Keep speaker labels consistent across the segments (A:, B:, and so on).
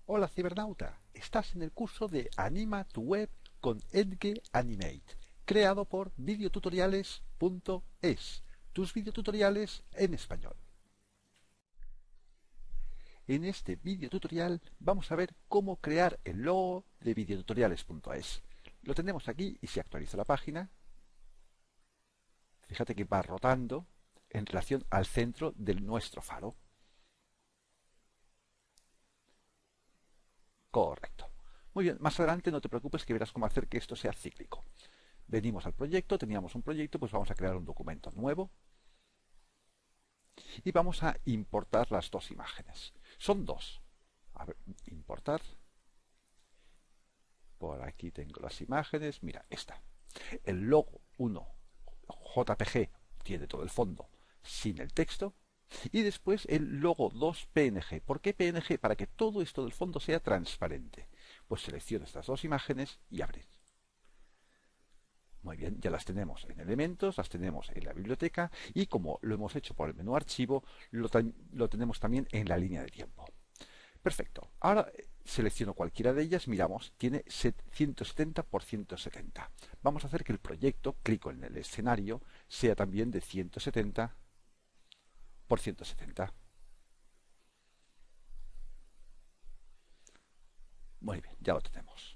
A: Hola cibernauta, estás en el curso de Anima tu web con Edge Animate, creado por videotutoriales.es, tus videotutoriales en español. En este videotutorial vamos a ver cómo crear el logo de videotutoriales.es. Lo tenemos aquí y si actualizo la página, fíjate que va rotando en relación al centro de nuestro faro. Correcto. Muy bien, más adelante no te preocupes que verás cómo hacer que esto sea cíclico. Venimos al proyecto, teníamos un proyecto, pues vamos a crear un documento nuevo y vamos a importar las dos imágenes. Son dos. A ver, importar. Por aquí tengo las imágenes. Mira, esta. El logo 1 JPG tiene todo el fondo sin el texto. Y después el logo 2 PNG. ¿Por qué PNG? Para que todo esto del fondo sea transparente. Pues selecciono estas dos imágenes y abrir. Muy bien, ya las tenemos en elementos, las tenemos en la biblioteca y como lo hemos hecho por el menú archivo, lo tenemos también en la línea de tiempo. Perfecto. Ahora selecciono cualquiera de ellas, miramos, tiene 170 por 170. Vamos a hacer que el proyecto, clico en el escenario, sea también de 170 por 170. Muy bien, ya lo tenemos.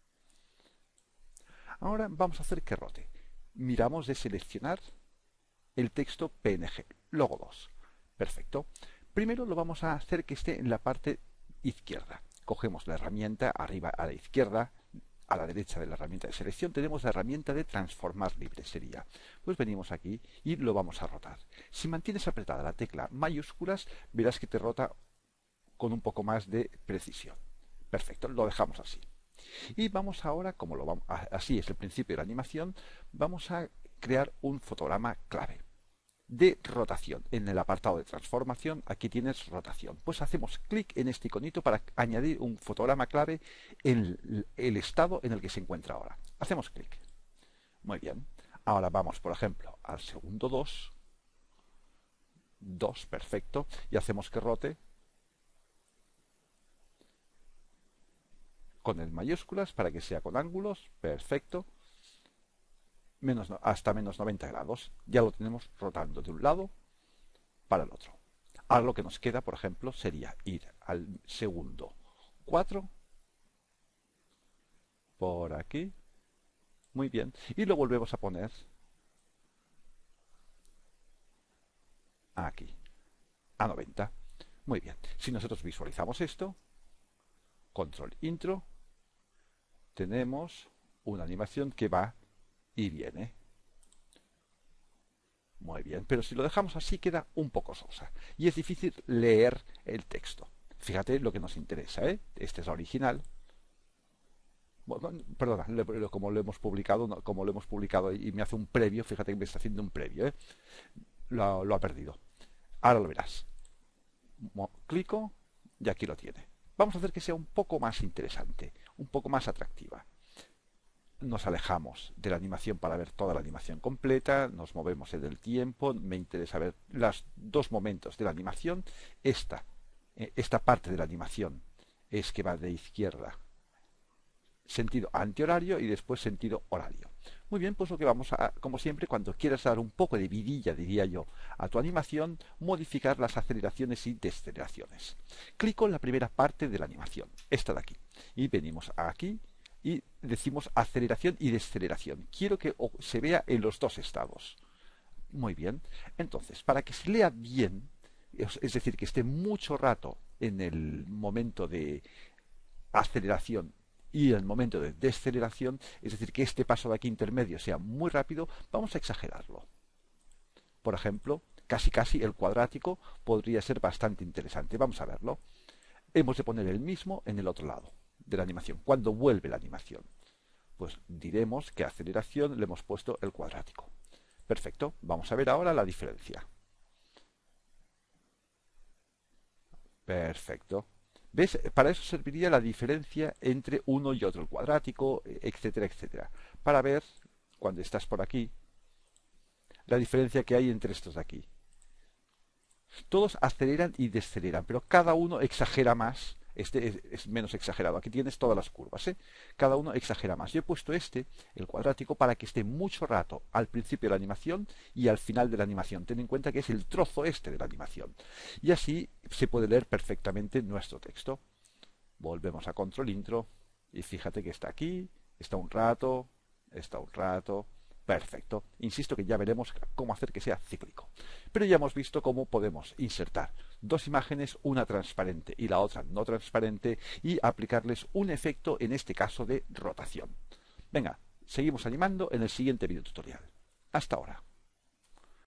A: Ahora vamos a hacer que rote. Miramos de seleccionar el texto PNG, logo 2. Perfecto. Primero lo vamos a hacer que esté en la parte izquierda. Cogemos la herramienta arriba a la izquierda, a la derecha de la herramienta de selección tenemos la herramienta de transformar libre, sería. Pues venimos aquí y lo vamos a rotar. Si mantienes apretada la tecla mayúsculas, verás que te rota con un poco más de precisión. Perfecto, lo dejamos así. Y vamos ahora, como así es el principio de la animación, vamos a crear un fotograma clave de rotación. En el apartado de transformación, aquí tienes rotación. Pues hacemos clic en este iconito para añadir un fotograma clave en el estado en el que se encuentra ahora. Hacemos clic. Muy bien. Ahora vamos, por ejemplo, al segundo 2. 2, perfecto. Y hacemos que rote con el mayúsculas para que sea con ángulos. Perfecto. Hasta menos 90 grados. Ya lo tenemos rotando de un lado para el otro. Ahora lo que nos queda, por ejemplo, sería ir al segundo 4 por aquí. Muy bien. Y lo volvemos a poner aquí, a 90. Muy bien. Si nosotros visualizamos esto, control intro, tenemos una animación que va y viene. Muy bien, pero si lo dejamos así queda un poco sosa y es difícil leer el texto. Fíjate lo que nos interesa, ¿eh? Este es la original. Bueno, perdona, como lo hemos publicado y me hace un previo, fíjate que me está haciendo un previo, ¿eh? Lo ha perdido. Ahora lo verás. Clico y aquí lo tiene. Vamos a hacer que sea un poco más interesante, un poco más atractiva. Nos alejamos de la animación para ver toda la animación completa, nos movemos en el tiempo, me interesa ver los dos momentos de la animación. Esta parte de la animación es que va de izquierda, sentido antihorario y después sentido horario. Muy bien, pues lo que vamos a, como siempre, cuando quieras dar un poco de vidilla, diría yo, a tu animación, modificar las aceleraciones y deceleraciones. Clico en la primera parte de la animación, esta de aquí, y venimos aquí y decimos aceleración y deceleración. Quiero que se vea en los dos estados. Muy bien. Entonces, para que se lea bien, es decir, que esté mucho rato en el momento de aceleración y en el momento de deceleración, es decir, que este paso de aquí intermedio sea muy rápido, vamos a exagerarlo. Por ejemplo, casi el cuadrático podría ser bastante interesante. Vamos a verlo. Hemos de poner el mismo en el otro lado de la animación, cuando vuelve la animación. Pues diremos que a aceleración le hemos puesto el cuadrático. Perfecto, vamos a ver ahora la diferencia. Perfecto. ¿Ves? Para eso serviría la diferencia entre uno y otro, el cuadrático, etcétera, etcétera. Para ver, cuando estás por aquí, la diferencia que hay entre estos de aquí. Todos aceleran y desaceleran, pero cada uno exagera más Este es menos exagerado. Aquí tienes todas las curvas, ¿eh? Cada uno exagera más. Yo he puesto el cuadrático, para que esté mucho rato al principio de la animación y al final de la animación. Ten en cuenta que es el trozo de la animación. Y así se puede leer perfectamente nuestro texto. Volvemos a control intro y fíjate que está aquí, está un rato, está un rato. Perfecto. Insisto que ya veremos cómo hacer que sea cíclico. Pero ya hemos visto cómo podemos insertar dos imágenes, una transparente y la otra no transparente, y aplicarles un efecto, en este caso de rotación. Venga, seguimos animando en el siguiente video tutorial. Hasta ahora.